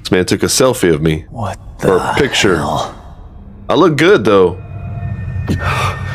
This man took a selfie of me. What the Or a picture. hell? I look good though.